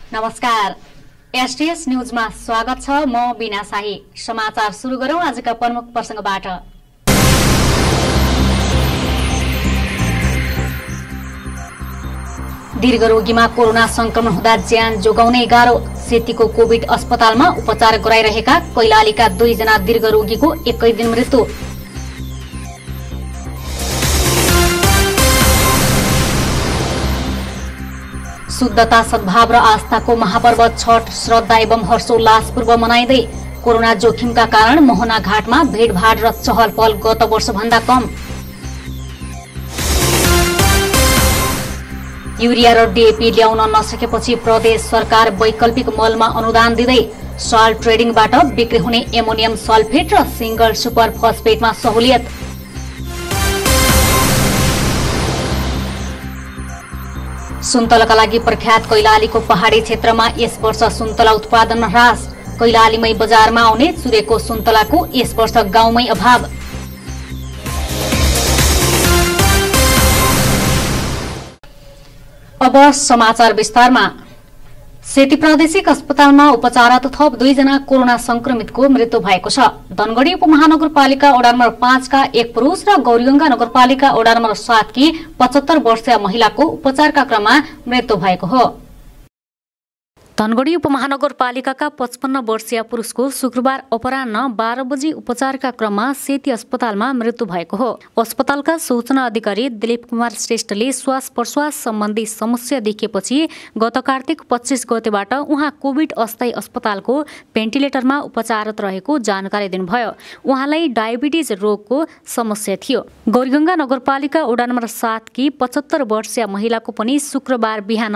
नमस्कार, एसटीएस न्यूजमा स्वागत छ। म बिना शाही। समाचार सुरु गरौं आजका प्रमुख प्रसंगबाट। दीर्घ रोगीमा कोरोना संक्रमण हुँदा ज्यान जोगाउने गाह्रो। सेतीको कोभिड अस्पतालमा उपचार गराइरहेका कैलालीका 2 जना दीर्घ रोगीको एकै दिन मृत्यु। शुद्धता, सद्भाव र आस्थाको महापर्व छठ श्रद्धा एवं हर्षोल्लासपूर्व मनाइँदै। कोरोना जोखिमका कारण मोहना घाटमा भीडभाड र चहल पहल गत वर्ष भन्दा कम। युरिया र डीएपी ल्याउन नसकेपछि प्रदेश सरकार वैकल्पिक मलमा अनुदान दिँदै। साल ट्रेडिङबाट बिक्री हुने एमोनियम सल्फेट र सिंगल सुपर फस्फेटमा सहुलियत। सुन्तलाका लागि प्रख्यात कैलालीको पहाडी क्षेत्रमा यस वर्ष सुन्तला उत्पादनमा ह्रास। कैलालीमै बजारमा आउने चुरेको सुन्तलाको यस वर्ष गाउँमै अभाव। अब समाचार विस्तारमा। सेती प्रादेशिक अस्पतालमा उपचाररत थप 2 जना कोरोना संक्रमितको मृत्यु भएको छ। धनगढ़ी उपमहानगरपालिका वडा नम्बर 5 का 1 पुरुष र गौरीगंगा नगरपालिका वडा नम्बर 7 की 75 वर्षीय महिलाको उपचारका क्रममा मृत्यु भएको हो। धनगढ़ी उपमहानगरपालिकाका 55 वर्षीय पुरुषको शुक्रबार अपराह्न 12 बजी उपचारका क्रममा सेती अस्पतालमा मृत्यु भएको हो। अस्पतालका सूचना अधिकारी दिलीप कुमार श्रेष्ठले श्वास प्रश्वास सम्बन्धी समस्या देखिएपछि गत कार्तिक 25 गतेबाट उहाँ कोभिड अस्थायी अस्पतालको भेन्टिलेटरमा उपचाररत रहेको जानकारी दिनुभयो। उहाँलाई डायबिटिज रोगको समस्या थियो। गौरीगंगा नगरपालिका वडा नम्बर 7 की 75 वर्षीय महिलाको पनि शुक्रबार बिहान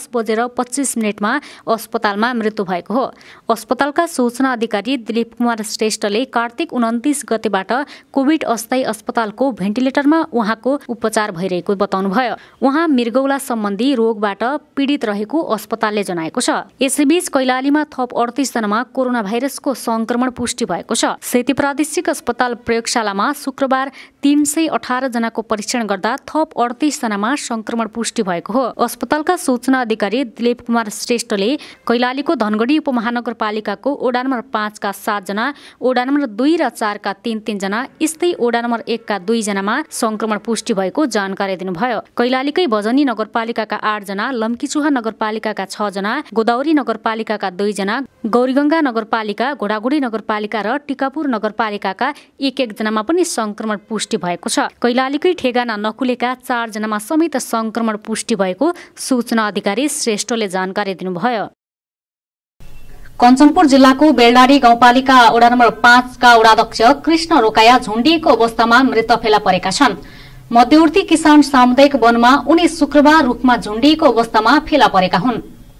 10:25 अस्पतालमा मृत्यु भएको हो। अस्पतालका सूचना अधिकारी दिलीप कुमार श्रेष्ठले कार्तिक 29 गतेबाट कोभिड अस्थायी अस्पतालको भेन्टिलेटरमा उहाँको उपचार भइरहेको बताउनुभयो। उहाँ मृगौला सम्बन्धी रोगबाट पीडित रहेको अस्पतालले जनाएको छ। यसैबीच कैलालीमा थप 38 जनामा कोरोना भाइरसको संक्रमण पुष्टि भएको छ। सेती प्रादेशिक अस्पताल प्रयोगशालामा शुक्रबार 318 जनाको परीक्षण गर्दा थप 38 जनामा संक्रमण पुष्टि भएको हो। अस्पतालका सूचना अधिकारी दिलीप कुमार श्रेष्ठले कैलालीको धनगढ़ी उपमहानगरपालिकाको वडा नम्बर 5 का 7 जना, वडा नम्बर 2 र 4 का 3 जना, यस्तै वडा नम्बर 1 का 2 जनामा संक्रमण पुष्टि भएको जानकारी दिनुभयो। कैलालीकै भजनी नगरपालिकाका 8 जना, लम्कीचुहा नगरपालिकाका 6 जना, गोदावरी नगरपालिकाका 2 जना, गौरीगंगा नगरपालिका, घोडागुडी नगरपालिका र टिकापुर नगरपालिकाका 1 जनामा पनि संक्रमण पुष्टि भएको छ। कैलालीकै ठेगाना नकुलेका 4 जनामा समेत संक्रमण पुष्टि भएको सूचना अधिकारी श्रेष्ठले जानकारी दिनुभयो। कञ्चनपुर जिल्लाको बेलडारी गाउँपालिका वडा नम्बर 5 का वडाध्यक्ष कृष्ण रोकाया झुण्डिएको अवस्थामा मृत फेला परेका छन्। मध्यवर्ती किसान सामुदायिक वनमा उनी शुक्रबार रुखमा झुण्डिएको अवस्थामा फेला परेका हुन्।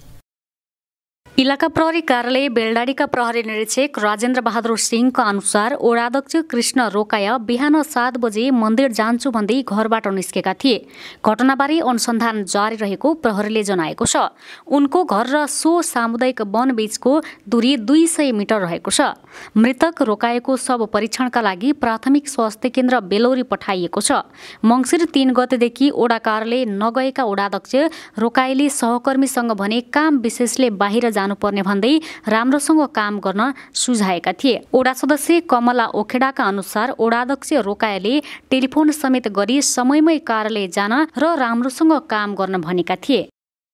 इलाका प्रहरी कार्यालय बेलडारीका प्रहरी निरीक्षक राजेन्द्र बहादुर सिंहका अनुसार वडाध्यक्ष कृष्ण रोकाया बिहान 7 बजे मन्दिर जान्छु भन्दै घरबाट निस्केका थिए। घटनाबारे अनुसन्धान जारी रहेको प्रहरीले जनाएको छ। उनको घर र सो सामुदायिक वन बीचको दूरी 200 मिटर रहेको छ। मृतक रोकाएको शव परीक्षणका लागि प्राथमिक स्वास्थ्य केन्द्र बेलौरी पठाइएको छ। मङ्सिर 3 गतेदेखि वडा कार्यालय नगएका वडाध्यक्ष रोकाईले सहकर्मीसँग भने काम विशेषले बाहिर जानुपर्ने भन्दै राम्रोसँग काम गर्न सुझाएका थिए। वडा सदस्य कमला ओखेडाका अनुसार वडाध्यक्ष रोकायाले टेलिफोन समेत गरी समयमै कार्यालय जान र राम्रोसँग काम गर्न भनेका थिए।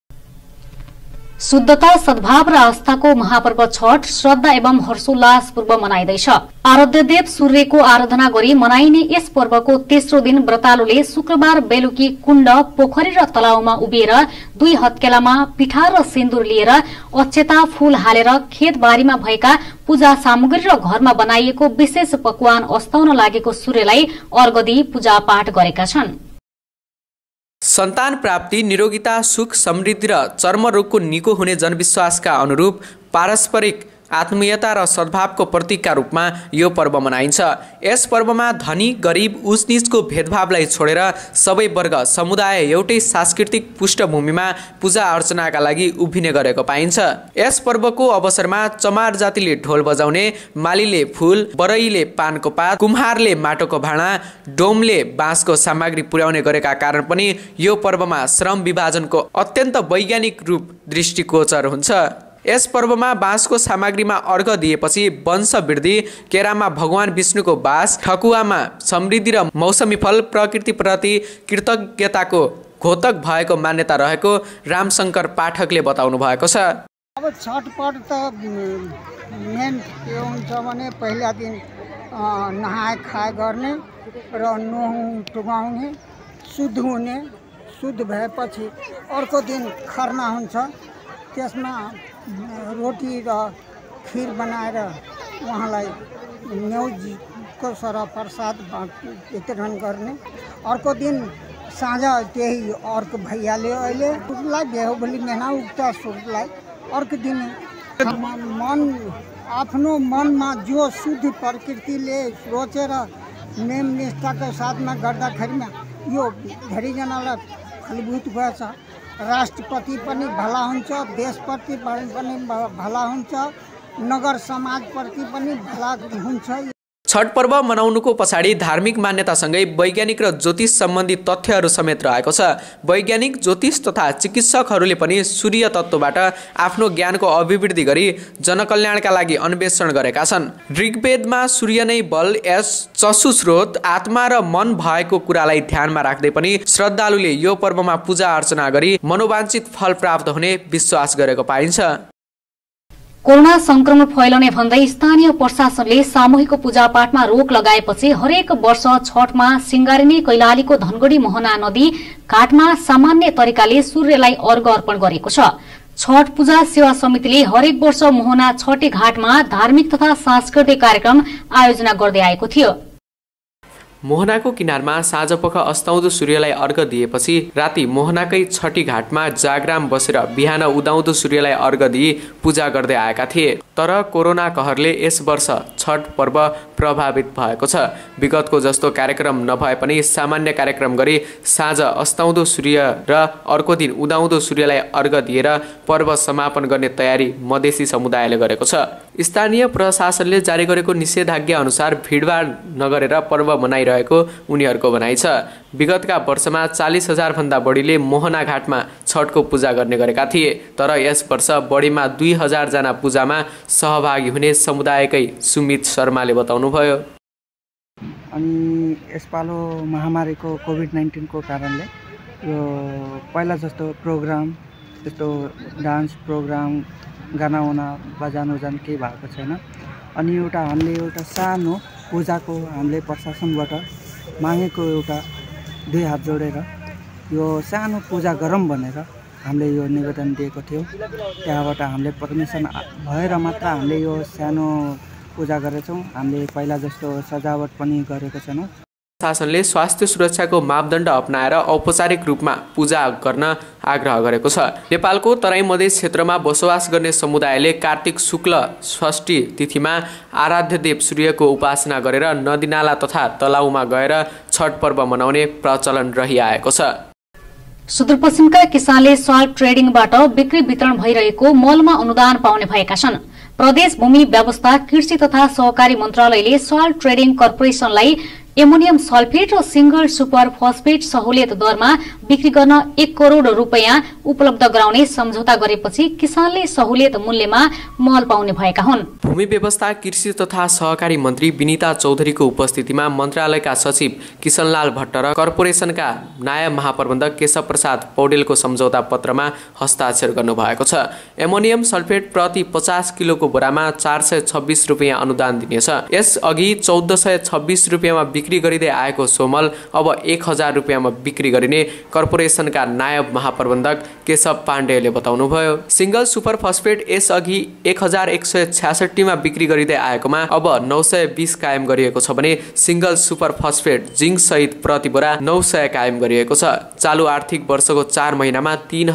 शुद्धता, सद्भाव र आस्थाको महापर्व छठ श्रद्धा एवं हर्षोल्लासपूर्व मनाइँदैछ। आराध्य देव सूर्यको आराधना गरी मनाइने यस पर्वको तेस्रो दिन व्रतालुले शुक्रबार बेलुकी कुण्ड, पोखरी र तलाउमा उभिएर 2 हत्केलामा पिठार र सिन्दूर लिएर अक्षता फूल हालेर खेतबारीमा भएका पूजा सामग्री र घरमा बनाइएको विशेष पकवान अस्ताउन लागेको सूर्यलाई अर्घ दिई पूजा पाठ गरेका छन्। सन्तान प्राप्ति, निरोगिता, सुख समृद्धि र चर्मरोगको निको हुने जनविश्वासका अनुरूप पारस्परिक आत्मीयता र सद्भावको प्रतीकका रूपमा यो पर्व मनाइन्छ। यस पर्वमा धनी गरिब उच नीचको भेदभावलाई छोडेर सबै वर्ग समुदाय एउटै सांस्कृतिक पृष्ठभूमिमा पूजा अर्चनाका लागि उभिने गरेको पाइन्छ। यस पर्वको अवसरमा चमार जातिले ढोल बजाउने, मालीले फूल, बरईले पानको पात, कुम्हारले माटोको भाँडा, डोमले बाँसको सामग्री पुर्याउने गरेका कारण पनि यो पर्वमा श्रम विभाजनको अत्यन्त वैज्ञानिक रूप दृष्टिगोचर हुन्छ। यस पर्वमा बाँसको सामग्रीमा अर्घ दिएपछि वंश वृद्धि, केरामा भगवान विष्णुको वास, ठकुवामा समृद्धि र मौसमी फल, प्रकृतिप्रति कृतज्ञताको घोतक भएको मान्यता रहेको रामशंकर पाठकले बताउनु भएको छ। अब छठ पर्व त मेन के हुन्छ भने पहिला दिन नहाए खाए गर्ने र नुहाउने टुगाउने, शुद्ध हुने, शुद्ध भएपछि अर्को दिन खरना हुन्छ। त्यसमा रोटी र खीर बनाएर उहाँलाई न्यौजीको सर प्रसाद वितरण गर्ने। अर्को दिन साँझ त्यही अर्को भैयाले अहिले उसलाई बेहो भोलि मेहना उक्ता सुरलाई अर्को दिन मन आफ्नो मनमा जो शुद्ध प्रकृतिले सोचेर नेम निष्ठाको साथमा गर्दाखेरिमा यो धेरैजनालाई फलीभूत भएछ। राष्ट्रपति पनि भला हुन्छ, देशप्रति पनि भला हुन्छ, नगर समाजप्रति पनि भला हुन्छ। छठ पर्व मनाउनुको पछाडि धार्मिक मान्यतासँगै वैज्ञानिक र ज्योतिष सम्बन्धी तथ्यहरू समेत रहेको छ। वैज्ञानिक, ज्योतिष तथा चिकित्सकहरूले पनि सूर्य तत्त्वबाट आफ्नो ज्ञानको अभिवृद्धि गरी जनकल्याणका लागि अन्वेषण गरेका छन्। ऋग्वेदमा सूर्य नै बल, यस चक्षु स्रोत, आत्मा र मन भएको कुरालाई ध्यानमा राख्दै पनि श्रद्धालुले यो पर्वमा पूजा अर्चना गरी मनोवाञ्छित फल प्राप्त हुने विश्वास गरेको पाइन्छ। कोरोना संक्रमण फैलने भन्दै स्थानीय प्रशासनले सामूहिक पूजापाठमा रोक लगाएपछि हरेक वर्ष छठमा सिंगारिने कैलालीको धनगढी मोहना नदी घाटमा सामान्य तरिकाले सूर्यलाई अर्घ अर्पण गरेको छ। छठ पूजा सेवा समितिले हरेक वर्ष मोहना छठे घाटमा धार्मिक तथा सांस्कृतिक कार्यक्रम आयोजना गर्दै आएको थियो। मोहनाको किनारमा साँझपख अस्ताउँदो सूर्यलाई अर्घ दिएपछि राति मोहनाकै छठी घाटमा जागराम बसेर बिहान उदाउँदो सूर्यलाई अर्घ दिई पूजा गर्दै आएका थिए। तर कोरोना कहरले यस वर्ष छठ पर्व प्रभावित भएको छ। विगतको जस्तो कार्यक्रम नभए पनि सामान्य कार्यक्रम गरी साँझ अस्ताउँदो सूर्य र अर्को दिन उदाउँदो सूर्यलाई अर्घ दिएर पर्व समापन गर्ने तयारी मधेसी समुदायले गरेको छ। स्थानीय प्रशासनले जारी गरेको निषेधाज्ञा अनुसार भिडभाड नगरेर पर्व मनाइरहेको उनीहरूको भनाइ छ। विगतका वर्षमा 40,000 भन्दा बढीले मोहना घाटमा छठको पूजा गर्ने गरेका थिए। तर यस वर्ष बढीमा 2,000 जना पूजामा सहभागी हुने समुदायकै सुमित शर्माले बताउनुभयो। अनि यसपालो महामारीको कोभिड-19 को कारणले यो पहिला जस्तो प्रोग्राम, जस्तो डान्स प्रोग्राम, गानावाना बजान केही भएको छैन। अनि हामीले एउटा सानो पूजाको हामीले प्रशासनबाट मागेको एउटा 2 हात जोडेर यो सानो पूजा गरौँ भनेर हामीले यो निवेदन दिएको थियौँ। त्यहाँबाट हामीले पर्मिसन भएर मात्र हामीले यो सानो पूजा गरेछौँ। हामीले पहिला जस्तो सजावट पनि गरेको छैनौँ। प्रशासनले स्वास्थ्य सुरक्षाको मापदण्ड अपनाएर औपचारिक रूपमा पूजा गर्न आग्रह गरेको छ। नेपालको तराई मधेस क्षेत्रमा बसोबास गर्ने समुदायले कार्तिक शुक्ल षष्ठी तिथिमा आराध्य देव सूर्यको उपासना गरेर नदीनाला तथा तलाउमा गएर छठ पर्व मनाउने प्रचलन रहिआएको छ। सुदूरपश्चिमका किसानले स्वाल ट्रेडिङबाट बिक्री वितरण भइरहेको मलमा अनुदान पाउने भएका छन्। प्रदेश भूमि व्यवस्था कृषि तथा सहकारी मन्त्रालयले स्वाल ट्रेडिङ कर्पोरेसनलाई एमोनियम सल्फेट र सिंगल सुपर फस्फेट सहुलियत दरमा बिक्री गर्न 1 करोड़ रुपैयाँ उपलब्ध गराउने सम्झौता गरेपछि किसानले सहुलियत मूल्यमा मल पाउने भएका हुन्। भूमि व्यवस्था कृषि तथा सहकारी मन्त्री विनिता चौधरीको उपस्थितिमा मन्त्रालयका सचिव किशनलाल भट्ट र कर्पोरेसनका नायब महाप्रबन्धक केशव प्रसाद पौडेलको सम्झौता पत्रमा हस्ताक्षर गर्नुभएको छ। एमोनियम सल्फेट प्रति 50 किलोको बोरामा 426 रुपैयाँ अनुदान दिनेछ। यसअघि 1426 रुपैयाँमा बिक्री बिक्री गरिँदै आएको सो मल अब 1000 रुपियाँमा बिक्री गरिने कर्पोरेसनका नायब महाप्रबन्धक केशव पाण्डेले बताउनुभयो। सिंगल सुपर फस्फेट यसअघि 1166 मा बिक्री गरिँदै आएकोमा अब 920 कायम गरिएको छ भने सिंगल सुपर फस्फेट जिंक सहित प्रति बोरा 900 कायम गरिएको छ। चालु आर्थिक वर्षको 4 महिनामा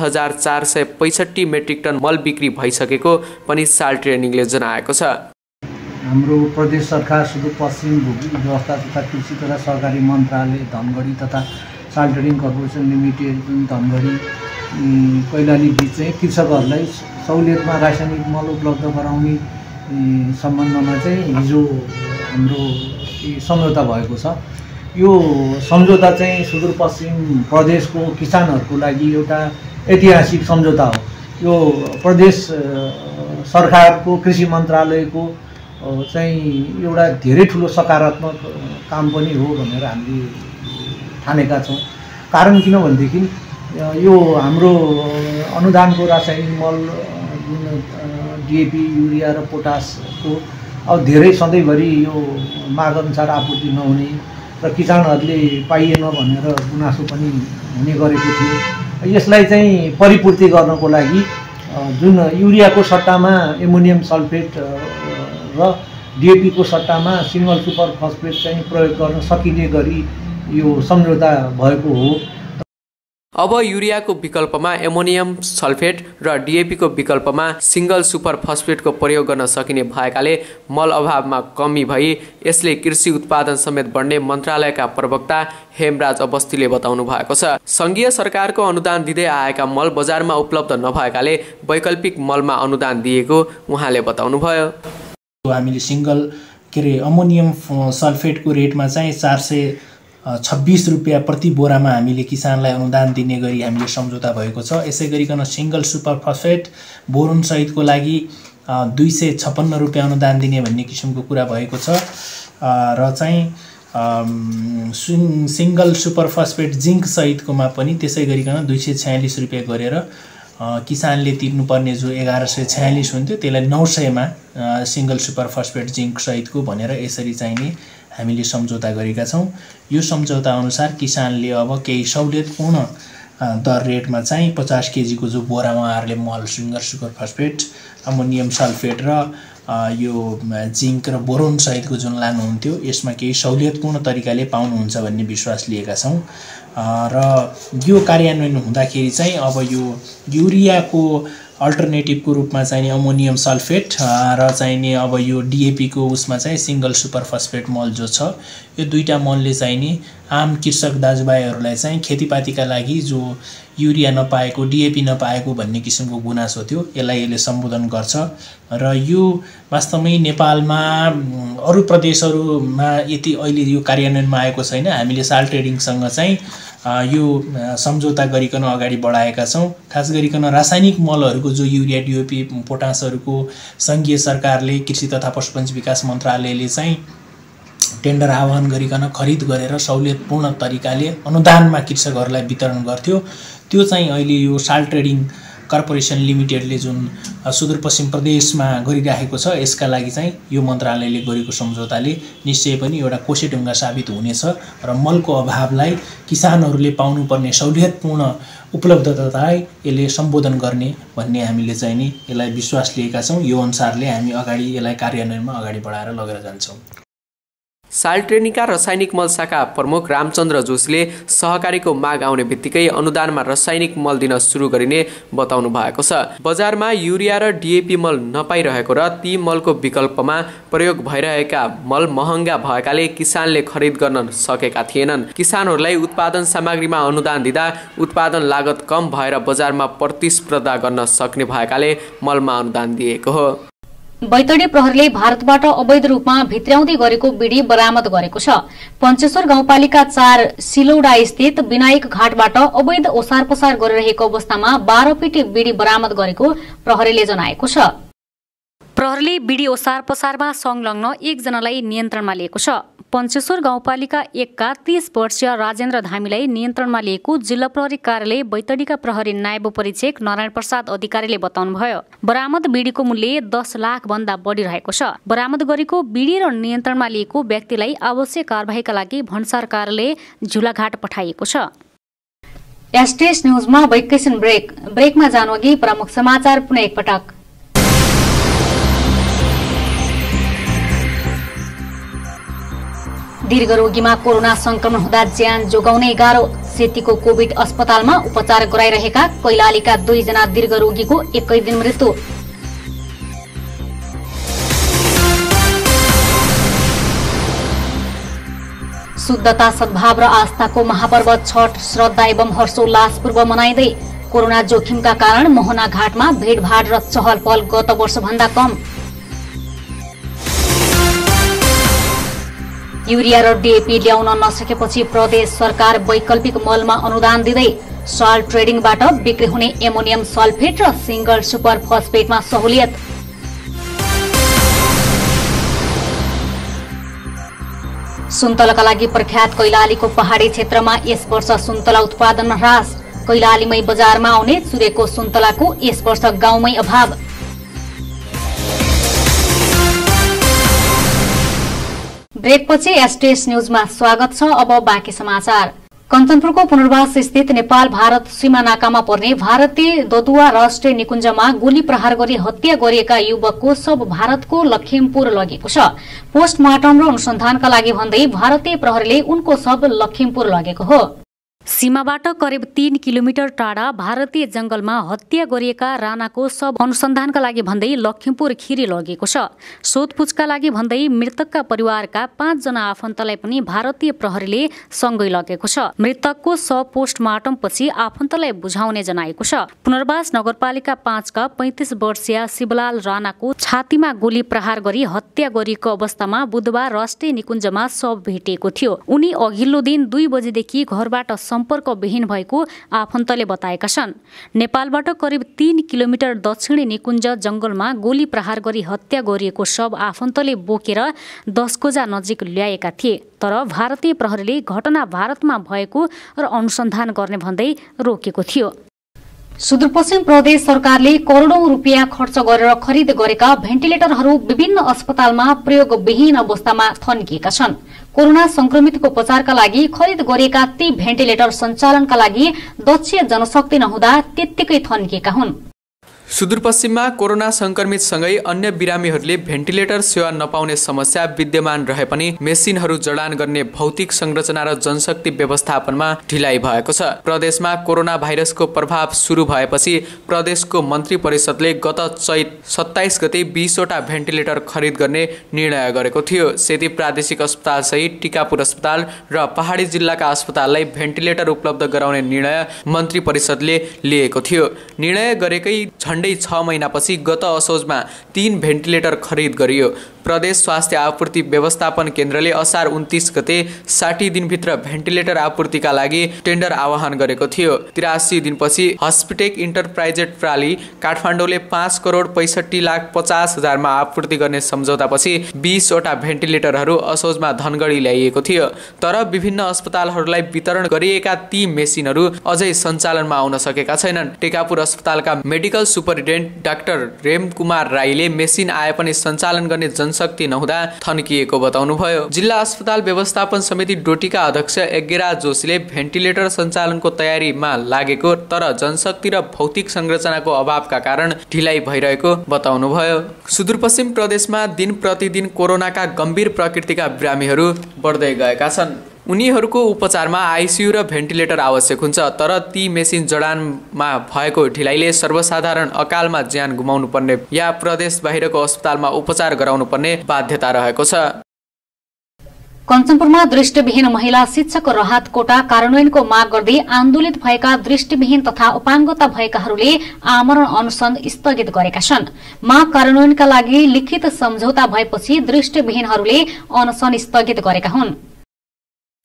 3465 मेट्रिक टन मल बिक्री भइसकेको पनि साल ट्रेडिङले जनाएको छ। हाम्रो प्रदेश सरकार सुदूरपश्चिम भूवि व्यवस्था तथा कृषि तथा सहकारी मन्त्रालय धनगढी तथा Salt Trading Corporation Limited Dhangadhi Kailali बीच चाहिँ कृषकहरूलाई सहुलियतमा रासायनिक मल उपलब्ध गराउने सम्बन्धमा चाहिँ हिजो हाम्रो सम्झौता भएको छ। यो सम्झौता चाहिँ सुदूरपश्चिम प्रदेशको किसानहरूको लागि एउटा ऐतिहासिक सम्झौता हो। यो प्रदेश सरकारको कृषि मन्त्रालयको चाहिँ एउटा धेरै ठुलो सकारात्मक काम पनि हो भनेर हामीले ठानेका छौँ। कारण किन भनेदेखि यो हाम्रो अनुदानको रासायनिक मल जुन डिएपी युरिया र पोटासको अब धेरै सधैँभरि यो माग अनुसार आपूर्ति नहुने र किसानहरूले पाइएन भनेर गुनासो पनि हुने गरेको थियो। यसलाई चाहिँ परिपूर्ति गर्नको लागि जुन युरियाको सट्टामा एमोनियम सल्फेट र डिएपी को सट्टामा सिंगल सुपर फस्फेट चाहिँ प्रयोग गर्न सकिने गरी यो सम्झौता भएको हो। अब युरियाको विकल्पमा एमोनियम सल्फेट र डिएपी को विकल्पमा सिंगल सुपर फस्फेटको प्रयोग गर्न सकिने भएकाले मल अभावमा कमी भई यसले कृषि उत्पादन समेत बढ्ने मन्त्रालयका प्रवक्ता हेमराज अवस्थीले बताउनु भएको छ। संघीय सरकारको अनुदान दिँदै आएका मल बजारमा उपलब्ध नभएकाले वैकल्पिक मलमा अनुदान दिएको उहाँले बताउनुभयो। हामीले सिंगल अमोनियम सल्फेटको रेटमा चाहिँ 426 रुपियाँ प्रति बोरामा हामीले किसानलाई अनुदान दिने गरी हामीले सम्झौता भएको छ। यसै गरिकन सिंगल सुपर फस्फेट बोरोन सहितको लागि 256 रुपियाँ अनुदान दिने भन्ने किसिमको कुरा भएको छ र चाहिँ सिंगल सुपर फस्फेट जिंक सहितकोमा पनि त्यसै गरिकन 246 रुपियाँ गरेर किसानले तिर्नुपर्ने जो 1146 हुन्थ्यो त्यसलाई 900 मा सिंगल सुपर फस्फेट जिंक सहितको भनेर यसरी चाहिने हामीले सम्झौता गरेका छौं। यो सम्झौता अनुसार किसानले अब केही सहुलियतपूर्ण दर रेटमा चाहिँ 50 केजी को जो बोरामा उहाँहरूले मल single super phosphate ammonium sulphate र यो जिंक र बोरोन सहितको जुन लानुहुन्थ्यो यसमा केही सहुलियतपूर्ण तरिकाले पाउनुहुन्छ भन्ने विश्वास लिएका छौं र यो कार्यान्वयन हुँदाखेरि चाहिँ अब यो युरियाको अल्टरनेटिभको रूपमा चाहिने अमोनियम सल्फेट र चाहिने अब यो डिएपी को उसमा चाहिँ सिंगल सुपर फस्फेट मल जो छ यो दुईटा मलले चाहिने आम कृषक दाजुभाइहरूलाई चाहिँ खेतीपातीका लागि जो युरिया नपाएको डिएपी नपाएको भन्ने किसिमको गुनासो थियो यसलाई यसले सम्बोधन गर्छ र यो वास्तवमै नेपालमा अरु प्रदेशहरुमा यति अहिले यो कार्यान्वयनमा आएको छैन। हामीले साल ट्रेडिङसँग चाहिँ यो सम्झौता गरिकन अगाडि बढाएका छौं। खास गरिकन रासायनिक मलहरुको जो युरिया डिएपी पोटासहरुको संघीय सरकारले कृषि तथा पशुपन्छी विकास मन्त्रालयले चाहिँ टेन्डर आह्वान गरिकन खरिद गरेर सहुलियतपूर्ण तरिकाले अनुदानमा कृषकहरुलाई वितरण गर्थ्यो त्यो चाहिँ अहिले यो साल ट्रेडिङ कर्पोरेसन लिमिटेडले जुन सुदूरपश्चिम प्रदेशमा गरिरहेको छ यसका लागि चाहिँ यो मन्त्रालयले गरेको सम्झौताले निश्चय पनि एउटा कोसेढुङ्गा साबित हुनेछ र मलको अभावलाई किसानहरुले पाउनुपर्ने सहुलियतपूर्ण उपलब्धतालाई यसले सम्बोधन गर्ने भन्ने हामीले चाहिँ नि यसलाई विश्वास लिएका छौं। यो अनुसारले हामी अगाडि यसलाई कार्यान्वयनमा अगाडि बढाएर लगेर जान्छौं। साल ट्रेडिङका रासायनिक मल शाखा प्रमुख रामचन्द्र जोशीले सहकारीको माग आउने बित्तिकै अनुदानमा रासायनिक मल दिन सुरु गरिने बताउनु भएको छ। बजारमा युरिया र डिएपी मल नपाइरहेको र ती मलको विकल्पमा प्रयोग भइरहेका मल महँगा भएकाले किसानले खरिद गर्न सकेका थिएनन्। किसानहरूलाई उत्पादन सामग्रीमा अनुदान दिँदा उत्पादन लागत कम भएर बजारमा प्रतिस्पर्धा गर्न सक्ने भएकाले मलमा अनुदान दिएको हो। बैतडी प्रहरीले भारतबाट अवैध रूपमा भित्र्याउँदै गरेको बिडी बरामद गरेको छ। पञ्चेश्वर गाउँपालिका 4 सिलौडा स्थित विनायक घाटबाट अवैध ओसार पसार गरिरहेको अवस्थामा 12 पेटी बिडी बरामद गरेको प्रहरीले जनाएको छ। प्रहरीले बिडी ओसार पसारमा संलग्न 1 जनालाई नियन्त्रणमा लिएको छ। पञ्चेश्वर गाउँपालिका 1 का 30 वर्षीय राजेन्द्र धामीलाई नियन्त्रणमा लिएको जिल्ला प्रहरी कार्यालय बैतडीका प्रहरी नायब परीक्षक नारायण प्रसाद अधिकारीले बताउनुभयो। बरामद बिडीको मूल्य 10 लाख भन्दा बढी रहेको छ। बरामद गरेको बिडी र नियन्त्रणमा लिएको व्यक्तिलाई आवश्यक कारबाहीका लागि भन्सार कार्यालय झुलाघाट पठाइएको छ। एसटीएस न्यूजमा वैकेसन ब्रेकमा जानुअघि प्रमुख समाचार पुनः एकपटक। दीर्घरोगीमा कोरोना संक्रमण हुँदा ज्यान जोगाउने गाह्रो। सेतीको कोभिड अस्पतालमा उपचार गराइरहेका कैलालीका 2 जना दीर्घरोगीको एकै दिन मृत्यु। शुद्धता, सद्भाव र आस्थाको महापर्व छठ श्रद्धा एवं हर्षोल्लासपूर्वक मनाइँदै कोरोना जोखिमका कारण मोहना घाटमा भीडभाड र चहल पहल गत वर्ष भन्दा कम। युरिया र डीएपी ल्याउन नसकेपछि प्रदेश सरकार वैकल्पिक मलमा अनुदान दिँदै साल ट्रेडिङबाट बिक्री हुने एमोनियम सल्फेट र सिंगल सुपर फस्फेटमा सहुलियत। सुन्तलाका लागि प्रख्यात कैलालीको पहाडी क्षेत्रमा यस वर्ष सुन्तला उत्पादनमा ह्रास। कैलालीमै बजारमा आउने चुरेको सुन्तलाको यस वर्ष गाउँमै अभाव। ब्रेकपछि एसटीएस न्यूजमा स्वागत छ। अब बाँकी समाचार। कञ्चनपुरको पुनर्वास स्थित नेपाल भारत सीमा नाकामा पर्ने भारतीय ददुवा राष्ट्रिय निकुञ्जमा गोली प्रहार गरी हत्या गरिएका युवकको शव भारतको लखिमपुर लगेको छ। पोस्टमार्टम र अनुसन्धानका लागि भन्दै भारतीय प्रहरीले उनको शव लखिमपुर लगेको हो। सीमाबाट करिब 3 किलोमिटर टाढा भारतीय जंगलमा हत्या गरिएका राणाको शव अनुसन्धानका लागि भन्दै लखिमपुर खिरी लगेको छ। सोधपुछका लागि भन्दै मृतकका परिवारका 5 जना आफन्तलाई पनि भारतीय प्रहरीले सँगै लगेको छ। मृतकको शव पोस्टमार्टम पछि आफन्तलाई बुझाउने जनाएको छ। पुनर्वास नगरपालिका 5 का 35 वर्षीय शिवलाल राणाको छातीमा गोली प्रहार गरी हत्या गरिएको अवस्थामा बुधबार राष्ट्रिय निकुञ्जमा शव भेटिएको थियो। उनी अघिल्लो दिन 2 बजेदेखि घरबाट सम्पर्क विहीन भएको आफन्तले बताएका छन्। नेपालबाट करिब 3 किलोमिटर दक्षिणी निकुञ्ज जंगलमा गोली प्रहार गरी हत्या गरिएको शव आफन्तले बोकेर 10 कोजा नजिक ल्याएका थिए। तर भारतीय प्रहरीले घटना भारतमा भएको र अनुसन्धान गर्ने भन्दै रोकेको थियो। सुदूरपश्चिम प्रदेश सरकारले करोडौं रुपियाँ खर्च गरेर खरिद गरेका भेन्टिलेटरहरू विभिन्न अस्पतालमा प्रयोगविहीन अवस्थामा थन्किएका छन्। कोरोना संक्रमितको उपचारका लागि खरिद गरिएका ती भेन्टिलेटर सञ्चालनका लागि दक्ष जनशक्ति नहुँदा त्यत्तिकै थन्किएका हुन्। सुदूरपश्चिममा कोरोना संक्रमितसँगै अन्य बिरामीहरूले भेन्टिलेटर सेवा नपाउने समस्या विद्यमान रहे पनि मेसिनहरू जडान गर्ने भौतिक संरचना र जनशक्ति व्यवस्थापनमा ढिलाइ भएको छ। प्रदेशमा कोरोना भाइरसको प्रभाव सुरु भएपछि प्रदेशको मन्त्री परिषदले गत चैत 27 गते 20 वटा भेन्टिलेटर खरिद गर्ने निर्णय गरेको थियो। सेती प्रादेशिक अस्पताल सहित टिकापुर अस्पताल र पहाडी जिल्लाका अस्पताललाई भेन्टिलेटर उपलब्ध गराउने निर्णय मन्त्री परिषदले लिएको थियो। निर्णय गरेकै झण्डै 6 महिनापछि गत असोजमा 3 भेन्टिलेटर खरिद गरियो। प्रदेश स्वास्थ्य आपूर्ति व्यवस्थापन केन्द्रले असार 29 गते 60 दिनभित्र भेन्टिलेटर आपूर्तिका लागि टेन्डर आह्वान गरेको थियो। 83 दिनपछि हस्पिटेक इन्टरप्राइजेट प्राली काठमाडौँले 5 करोड 65 लाख 50 हजारमा आपूर्ति गर्ने सम्झौतापछि 20 वटा भेन्टिलेटरहरू असोजमा धनगढी ल्याइएको थियो। तर विभिन्न अस्पतालहरूलाई वितरण गरिएका ती मेसिनहरू अझै सञ्चालनमा आउन सकेका छैनन्। टेकापुर अस्पतालका मेडिकल सुपरिन्टेन्डेन्ट डाक्टर रेम कुमार राईले मेसिन आए पनि सञ्चालन गर्ने जनशक्ति नहुँदा थन्किएको बताउनुभयो। जिल्ला अस्पताल व्यवस्थापन समिति डोटीका अध्यक्ष यज्ञराज जोशीले भेन्टिलेटर सञ्चालनको तयारीमा लागेको तर जनशक्ति र भौतिक संरचनाको अभावका कारण ढिलाइ भइरहेको बताउनुभयो। सुदूरपश्चिम प्रदेशमा दिन प्रतिदिन कोरोनाका गम्भीर प्रकृतिका बिरामीहरू बढ्दै गएका छन्। उनीहरूको उपचारमा आइसियु र भेन्टिलेटर आवश्यक हुन्छ। तर ती मेसिन जडानमा भएको ढिलाइले सर्वसाधारण अकालमा ज्यान गुमाउनु पर्ने या प्रदेश बाहिरको अस्पतालमा उपचार गराउनु पर्ने बाध्यता रहेको छ। कञ्चनपुरमा दृष्टिविहीन महिला शिक्षक राहत कोटा कार्यान्वयनको माग गर्दै आन्दोलित भएका दृष्टिविहीन तथा उपाङ्गता भएकाहरूले आमरण अनसन स्थगित गरेका छन्। माग कार्यान्वयनका लागि लिखित सम्झौता भएपछि दृष्टिविहीनहरूले अनसन स्थगित गरेका हुन्।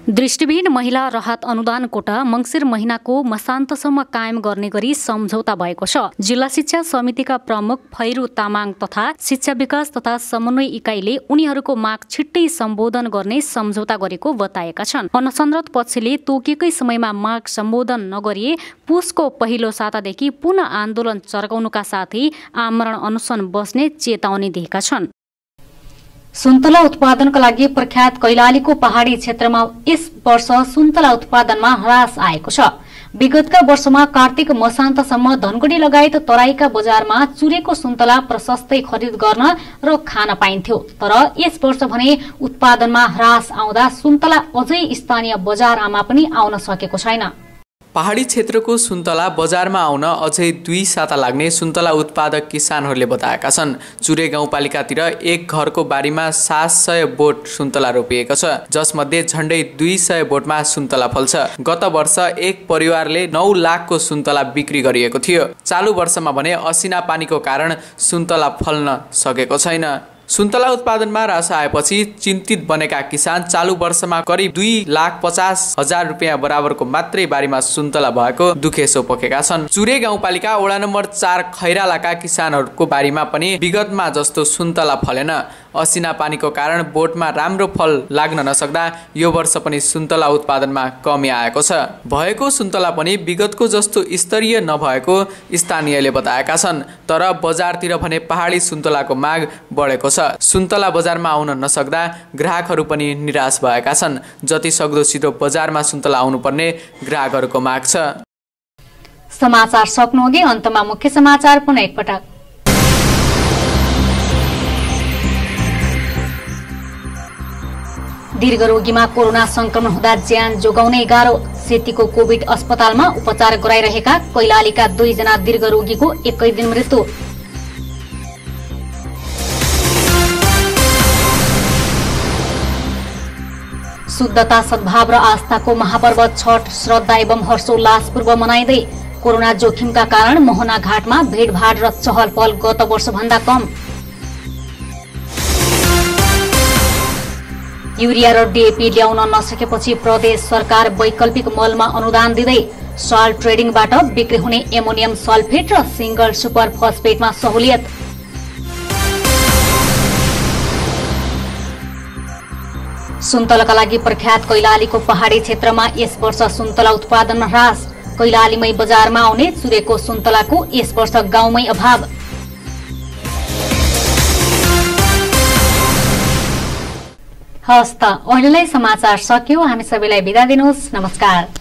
दृष्टिविहीन महिला राहत अनुदान कोटा मङ्सिर महिनाको मसान्तसम्म कायम गर्ने गरी सम्झौता भएको छ। जिल्ला शिक्षा समितिका प्रमुख फैरू तामाङ तथा शिक्षा विकास तथा समन्वय इकाइले उनीहरूको माग छिट्टै सम्बोधन गर्ने सम्झौता गरेको बताएका छन्। अनसनरत पक्षले तोकेकै समयमा माग सम्बोधन नगरिए पुसको पहिलो सातादेखि पुनः आन्दोलन चर्काउनुका साथै आमरण अनसन बस्ने चेतावनी दिएका छन्। सुन्तला उत्पादनका लागि प्रख्यात कैलालीको पहाडी क्षेत्रमा यस वर्ष सुन्तला उत्पादनमा ह्रास आएको छ। विगतका वर्षमा कार्तिक मसान्तसम्म धनगढी लगायत तराईका बजारमा चुरेको सुन्तला प्रशस्तै खरिद गर्न र खान पाइन्थ्यो। तर यस वर्ष भने उत्पादनमा ह्रास आउँदा सुन्तला अझै स्थानीय बजारमा पनि आउन सकेको छैन। पहाडी क्षेत्रको सुन्तला बजारमा आउन अझै 2 साता लाग्ने सुन्तला उत्पादक किसानहरूले बताएका छन्। चुरे गाउँपालिकातिर एक घरको बारीमा 700 बोट सुन्तला रोपिएको छ, जसमध्ये झण्डै 200 बोटमा सुन्तला फल्छ। गत वर्ष एक परिवारले 9 लाखको सुन्तला बिक्री गरिएको थियो। चालु वर्षमा भने असिना पानीको कारण सुन्तला फल्न सकेको छैन। सुन्तला उत्पादनमा ह्रास आएपछि चिन्तित बनेका किसान चालु वर्षमा करिब 2,50,000 रुपियाँ बराबरको मात्रै बारीमा सुन्तला भएको दुखेसो पोखेका छन्। चुरे गाउँपालिका वडा नम्बर 4 खैरालाका किसानहरूको बारीमा पनि विगतमा जस्तो सुन्तला फलेन। असिना पानीको कारण बोटमा राम्रो फल लाग्न नसक्दा यो वर्ष पनि सुन्तला उत्पादनमा कमी आएको छ। भएको सुन्तला पनि विगतको जस्तो स्तरीय नभएको स्थानीयले बताएका छन्। तर बजारतिर भने पहाडी सुन्तलाको माग बढेको छ। सुन्तला बजारमा आउन नसक्दा ग्राहकहरू पनि निराश भएका छन्। जति सक्दो छिटो बजारमा सुन्तला आउनुपर्ने ग्राहकहरूको माग छ। समाचार सक्नुअघि अन्तमा मुख्य समाचार पुनः एकपटक। दीर्घरोगीमा कोरोना संक्रमण हुँदा ज्यान जोगाउनै गाह्रो। सेतीको कोभिड अस्पतालमा उपचार गराइरहेका कैलालीका 2 जना दीर्घरोगीको एकै दिन मृत्यु। शुद्धता, सद्भाव र आस्थाको महापर्व छठ श्रद्धा एवं हर्षोल्लासपूर्व मनाइँदै कोरोना जोखिमका कारण मोहना घाटमा भीडभाड र चहल पहल गत वर्षभन्दा कम। युरिया र डीएपी ल्याउन नसकेपछि प्रदेश सरकार वैकल्पिक मलमा अनुदान दिँदै साल ट्रेडिङबाट बिक्री हुने एमोनियम सल्फेट र सिंगल सुपर फस्फेटमा सहुलियत। सुन्तलाका लागि प्रख्यात कैलालीको पहाडी क्षेत्रमा यस वर्ष सुन्तला उत्पादनमा ह्रास। कैलालीमै बजारमा आउने चुरेको सुन्तलाको यस वर्ष गाउँमै अभाव। हस्त अहिलेलाई समाचार सकियो। हामी सबैलाई बिदा दिनुहोस्। नमस्कार।